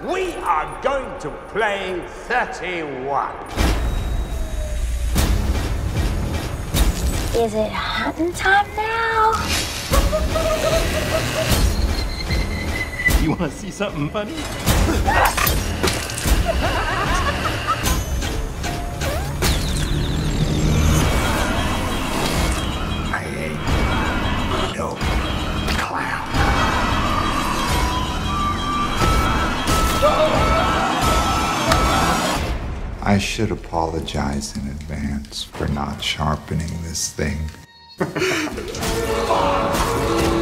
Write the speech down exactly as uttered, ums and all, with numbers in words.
we are going to play thirty-one. Is it hunting time now? You want to see something funny? I ain't no clown. I should apologize in advance for not sharpening this thing.